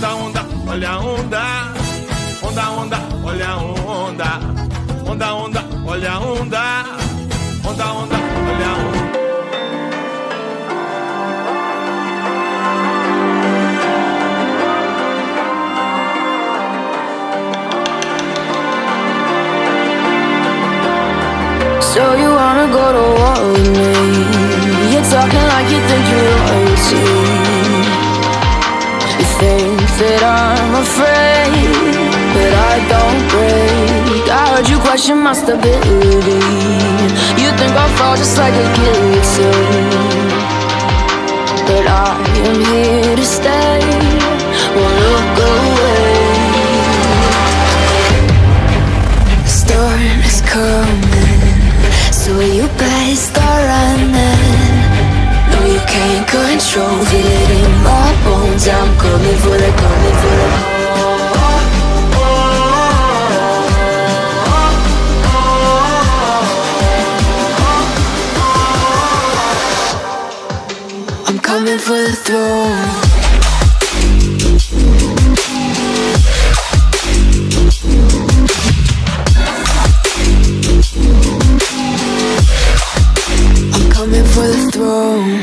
Onda, onda, olha a onda. Onda, onda, olha a onda. Onda, onda, olha a onda. Onda, onda, olha a onda. So you wanna go to war with me? You're talking like you think you're royalty. You think that I'm afraid, but I don't break. I heard you question my stability. You think I'll fall just like a guillotine, but I am here to stay. Won't look away. The storm is coming, so you better start running. No, you can't control, feel it in my bones. I'm coming for the, coming for the. I'm coming for the throne. For the throne.